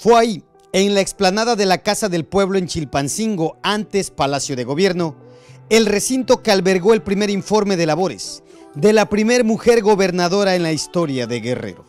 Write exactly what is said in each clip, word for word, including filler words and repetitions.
Fue ahí, en la explanada de la Casa del Pueblo en Chilpancingo, antes Palacio de Gobierno, el recinto que albergó el primer informe de labores de la primer mujer gobernadora en la historia de Guerrero.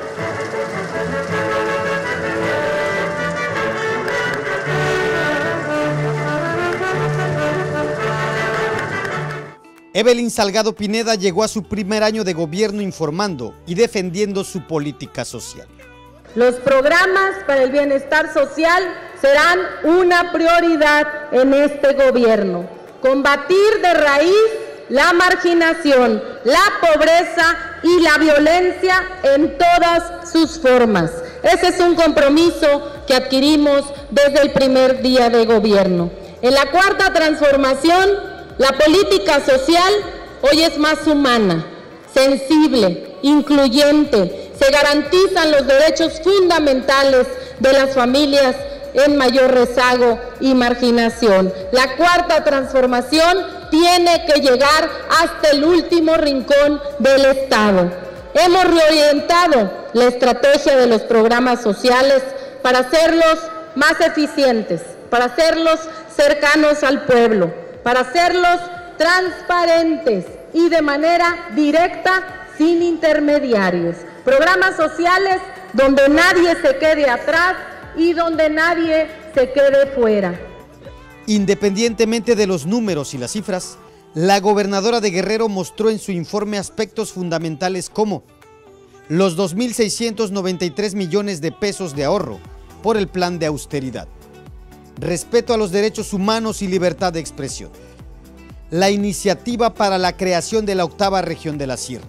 Evelyn Salgado Pineda llegó a su primer año de gobierno informando y defendiendo su política social. Los programas para el bienestar social serán una prioridad en este gobierno. Combatir de raíz la marginación, la pobreza y la violencia en todas sus formas. Ese es un compromiso que adquirimos desde el primer día de gobierno. En la cuarta transformación, la política social hoy es más humana, sensible, incluyente. Se garantizan los derechos fundamentales de las familias en mayor rezago y marginación. La cuarta transformación tiene que llegar hasta el último rincón del Estado. Hemos reorientado la estrategia de los programas sociales para hacerlos más eficientes, para hacerlos cercanos al pueblo, para hacerlos transparentes y de manera directa, sin intermediarios. Programas sociales donde nadie se quede atrás y donde nadie se quede fuera. Independientemente de los números y las cifras, la gobernadora de Guerrero mostró en su informe aspectos fundamentales como los dos mil seiscientos noventa y tres millones de pesos de ahorro por el plan de austeridad, respeto a los derechos humanos y libertad de expresión, la iniciativa para la creación de la octava región de la Sierra,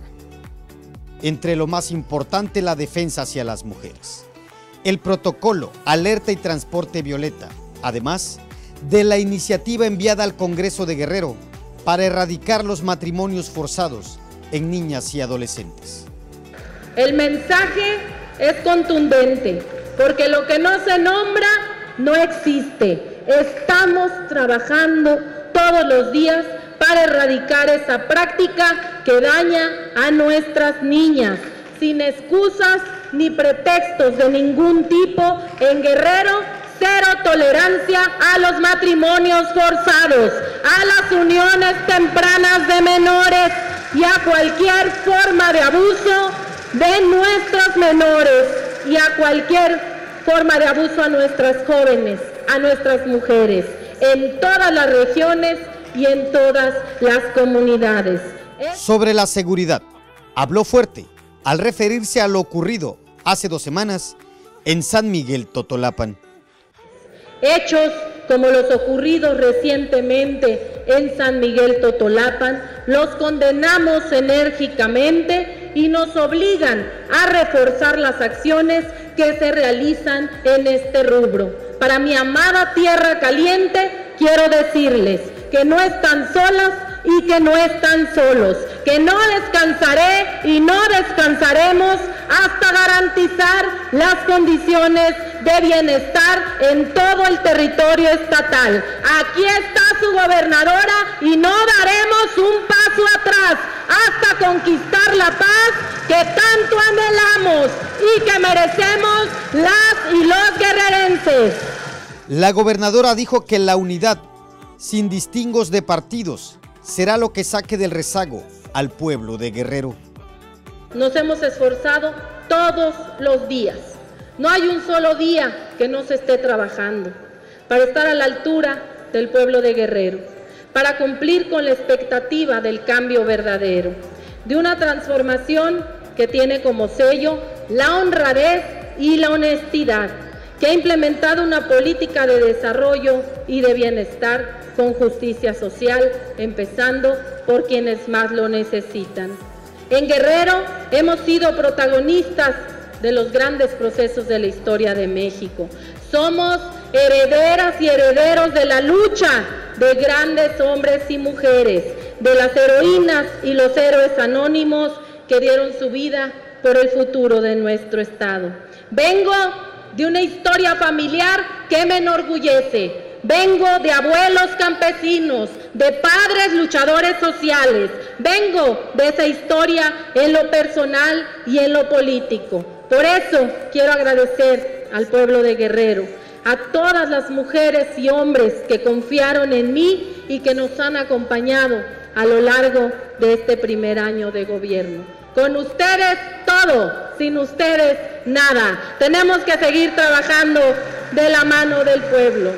entre lo más importante, la defensa hacia las mujeres, el protocolo, alerta y transporte violeta, además de la iniciativa enviada al Congreso de Guerrero para erradicar los matrimonios forzados en niñas y adolescentes. El mensaje es contundente, porque lo que no se nombra no existe. Estamos trabajando todos los días para erradicar esa práctica que daña a nuestras niñas, sin excusas ni pretextos de ningún tipo. En Guerrero, cero tolerancia a los matrimonios forzados, a las uniones tempranas de menores y a cualquier forma de abuso de nuestros menores y a cualquier forma de abuso a nuestras jóvenes, a nuestras mujeres, en todas las regiones y en todas las comunidades. Sobre la seguridad, habló fuerte al referirse a lo ocurrido hace dos semanas en San Miguel Totolapan. Hechos como los ocurridos recientemente en San Miguel Totolapan los condenamos enérgicamente y nos obligan a reforzar las acciones que se realizan en este rubro. Para mi amada Tierra Caliente, quiero decirles que no están solas y que no están solos, que no descansaré y no descansaremos hasta garantizar las condiciones de bienestar en todo el territorio estatal. Aquí está su gobernadora y no daremos un paso atrás hasta conquistar la paz que tanto anhelamos y que merecemos las y los guerrerenses. La gobernadora dijo que la unidad, sin distingos de partidos, será lo que saque del rezago al pueblo de Guerrero. Nos hemos esforzado todos los días. No hay un solo día que no se esté trabajando para estar a la altura del pueblo de Guerrero, para cumplir con la expectativa del cambio verdadero, de una transformación que tiene como sello la honradez y la honestidad, que ha implementado una política de desarrollo y de bienestar con justicia social, empezando por quienes más lo necesitan. En Guerrero hemos sido protagonistas de los grandes procesos de la historia de México. Somos herederas y herederos de la lucha de grandes hombres y mujeres, de las heroínas y los héroes anónimos que dieron su vida por el futuro de nuestro estado. Vengo de una historia familiar que me enorgullece. Vengo de abuelos campesinos, de padres luchadores sociales. Vengo de esa historia en lo personal y en lo político. Por eso quiero agradecer al pueblo de Guerrero, a todas las mujeres y hombres que confiaron en mí y que nos han acompañado a lo largo de este primer año de gobierno. Con ustedes todo, sin ustedes nada. Tenemos que seguir trabajando de la mano del pueblo.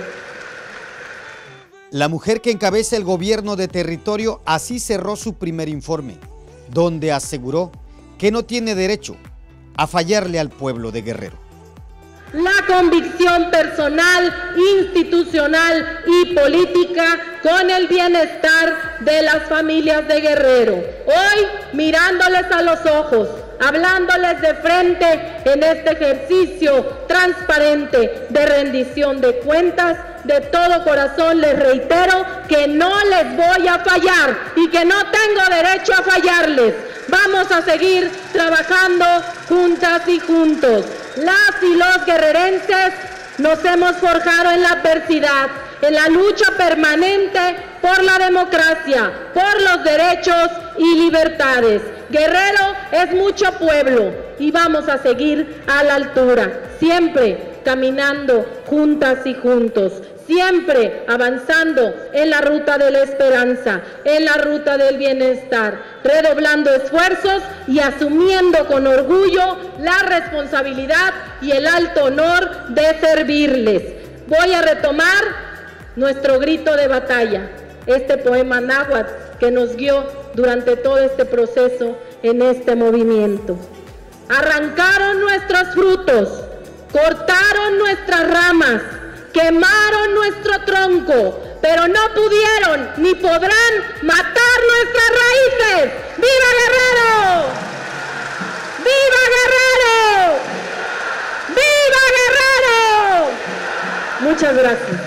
La mujer que encabeza el gobierno de territorio así cerró su primer informe, donde aseguró que no tiene derecho a fallarle al pueblo de Guerrero. La convicción personal, institucional y política con el bienestar de las familias de Guerrero. Hoy, mirándoles a los ojos, hablándoles de frente en este ejercicio transparente de rendición de cuentas, de todo corazón les reitero que no les voy a fallar y que no tengo derecho a fallarles. Vamos a seguir trabajando juntas y juntos. Las y los guerrerenses nos hemos forjado en la adversidad, en la lucha permanente por la democracia, por los derechos y libertades. Guerrero es mucho pueblo y vamos a seguir a la altura, siempre caminando juntas y juntos, siempre avanzando en la ruta de la esperanza, en la ruta del bienestar, redoblando esfuerzos y asumiendo con orgullo la responsabilidad y el alto honor de servirles. Voy a retomar nuestro grito de batalla, este poema náhuatl que nos guió durante todo este proceso en este movimiento. Arrancaron nuestros frutos, cortaron nuestras ramas, quemaron nuestro tronco, pero no pudieron ni podrán matar nuestras raíces. ¡Viva Guerrero! ¡Viva Guerrero! ¡Viva Guerrero! Muchas gracias.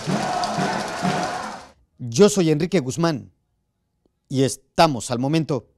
Yo soy Enrique Guzmán y estamos al momento.